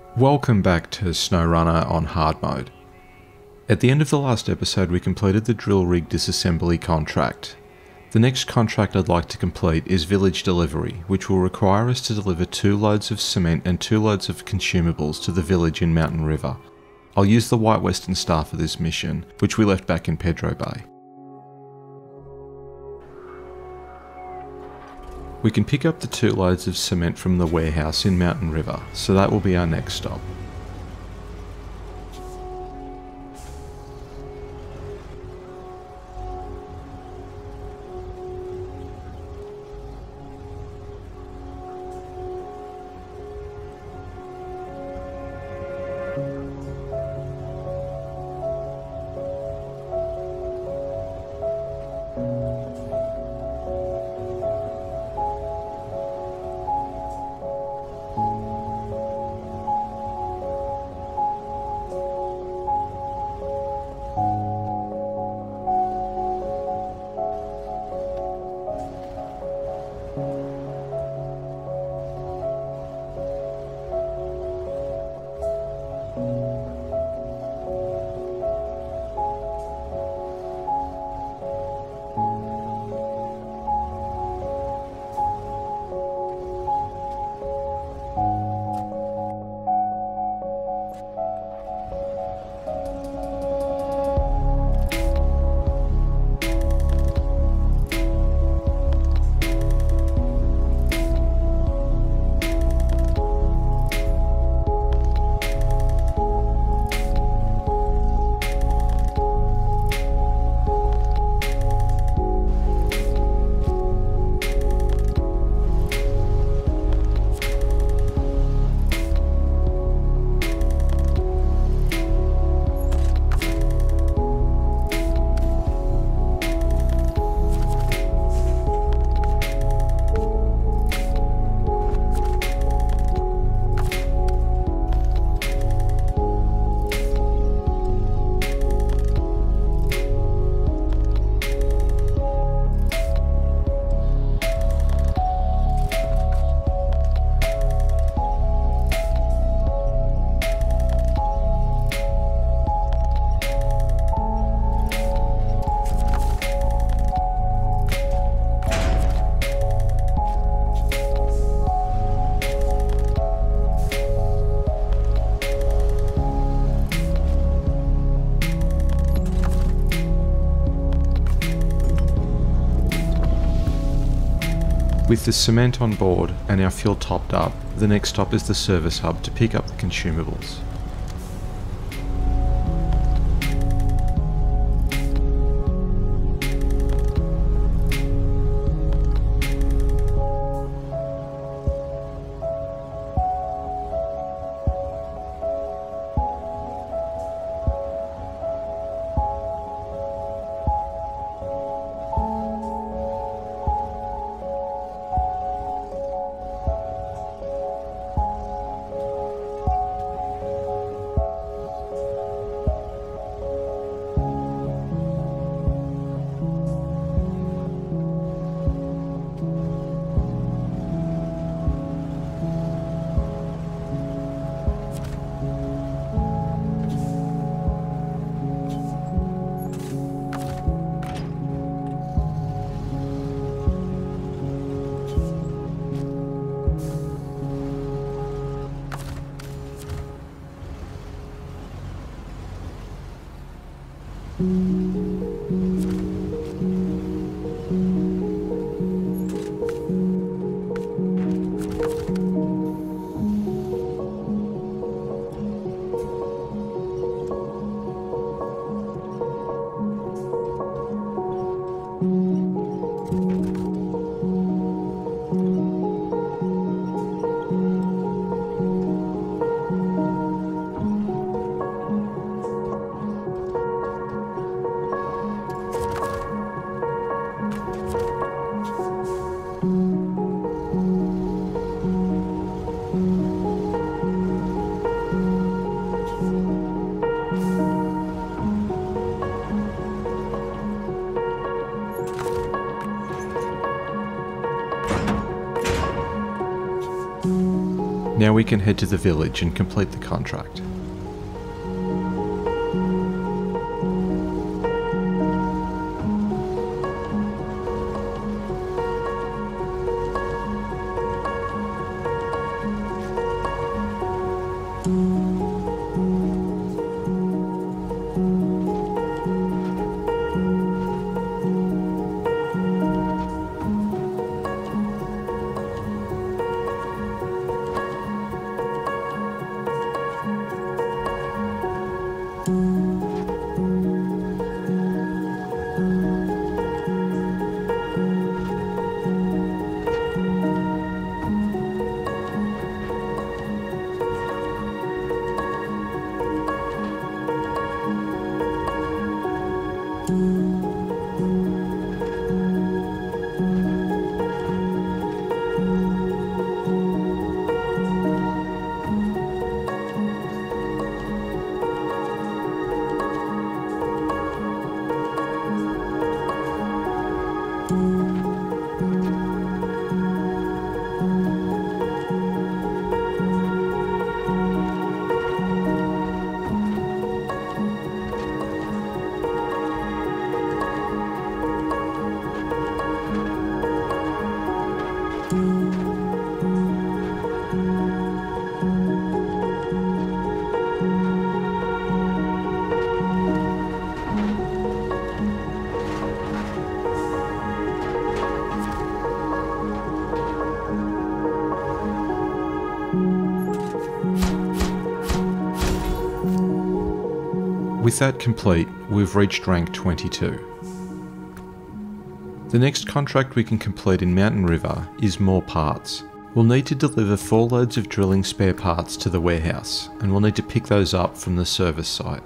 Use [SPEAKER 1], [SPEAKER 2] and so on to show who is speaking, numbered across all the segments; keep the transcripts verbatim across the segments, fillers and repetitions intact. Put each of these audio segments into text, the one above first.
[SPEAKER 1] Welcome back to SnowRunner on hard mode. At the end of the last episode we completed the drill rig disassembly contract. The next contract I'd like to complete is village delivery, which will require us to deliver two loads of cement and two loads of consumables to the village in Mountain River. I'll use the White Western Star for this mission, which we left back in Pedro Bay. We can pick up the two loads of cement from the warehouse in Mountain River, so that will be our next stop. With the cement on board and our fuel topped up, the next stop is the service hub to pick up the consumables. Now we can head to the village and complete the contract. With that complete, we've reached rank twenty-two. The next contract we can complete in Mountain River is more parts. We'll need to deliver four loads of drilling spare parts to the warehouse, and we'll need to pick those up from the service site.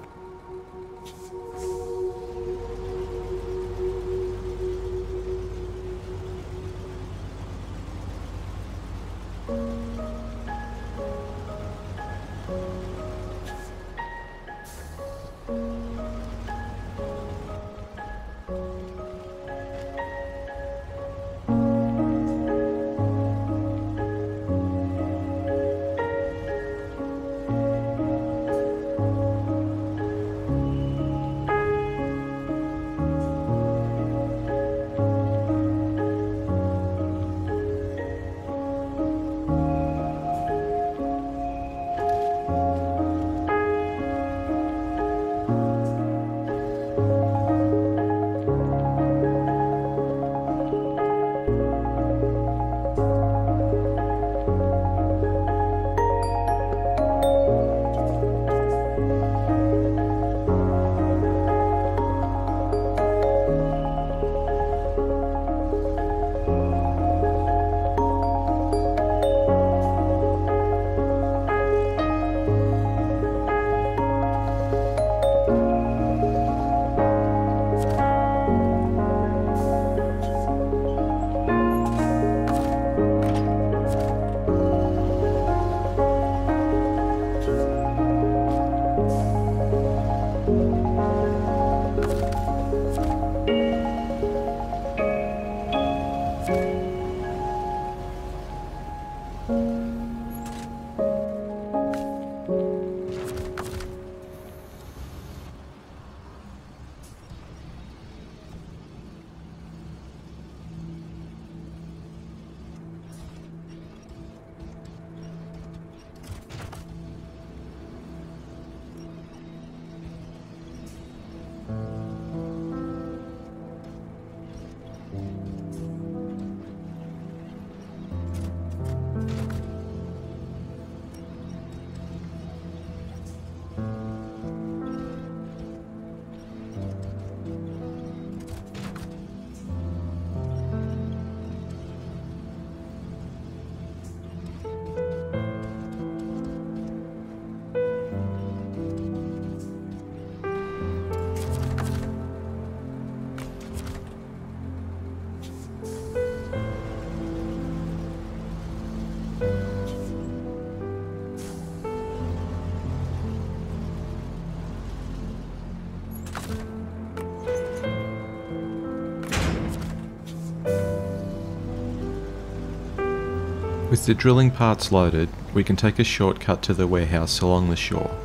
[SPEAKER 1] With the drilling parts loaded, we can take a shortcut to the warehouse along the shore.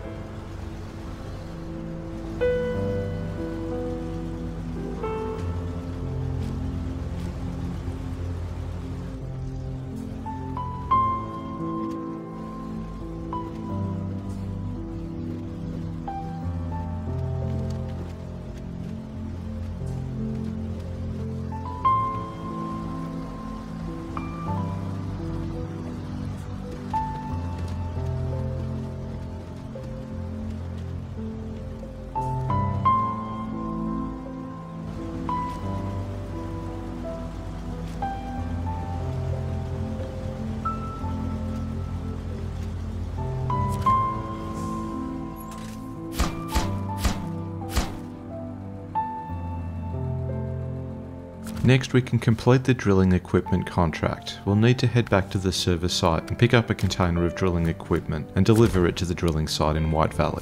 [SPEAKER 1] Next, we can complete the drilling equipment contract. We'll need to head back to the server site and pick up a container of drilling equipment and deliver it to the drilling site in White Valley.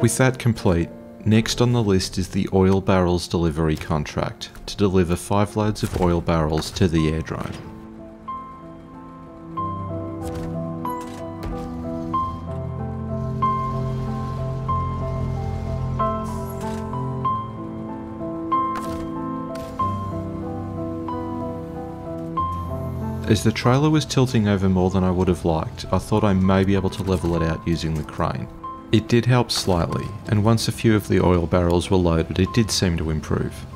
[SPEAKER 1] With that complete, next on the list is the oil barrels delivery contract to deliver five loads of oil barrels to the airdrome. As the trailer was tilting over more than I would have liked, I thought I may be able to level it out using the crane. It did help slightly, and once a few of the oil barrels were loaded, it did seem to improve.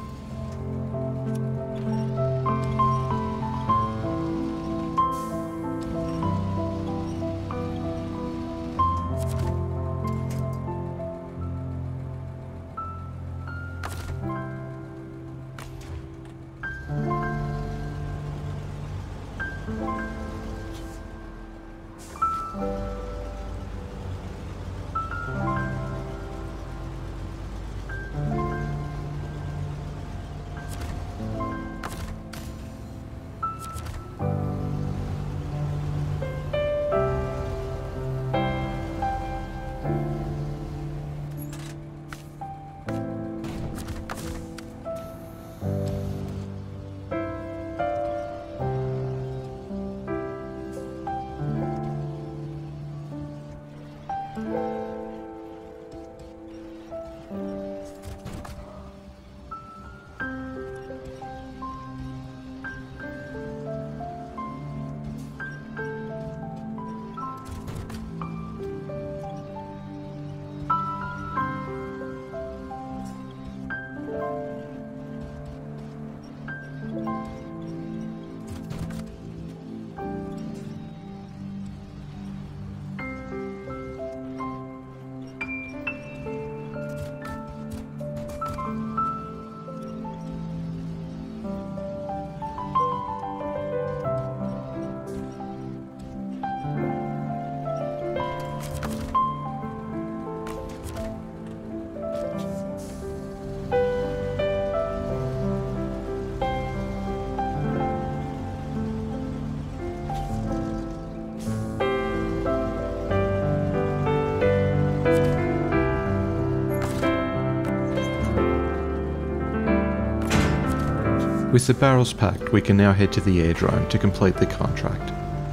[SPEAKER 1] With the barrels packed, we can now head to the airdrome to complete the contract.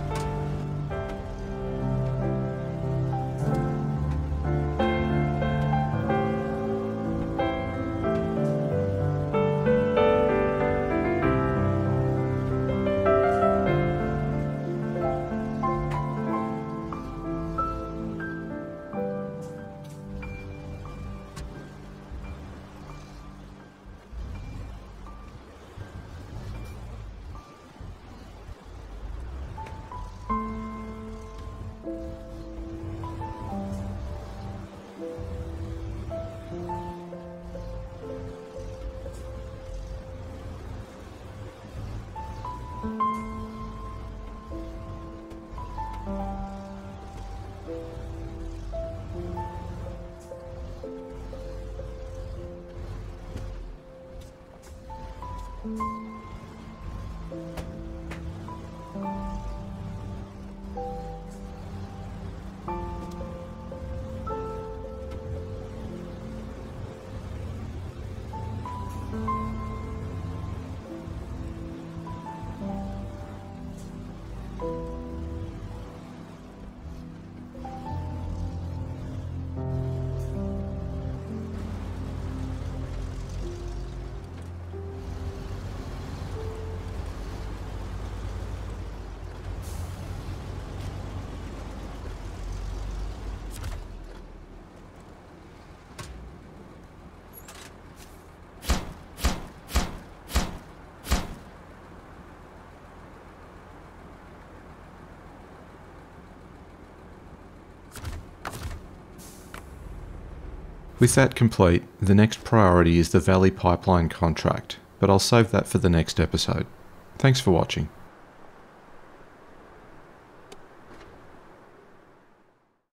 [SPEAKER 1] With that complete, the next priority is the Valley Pipeline contract, but I'll save that for the next episode. Thanks for watching.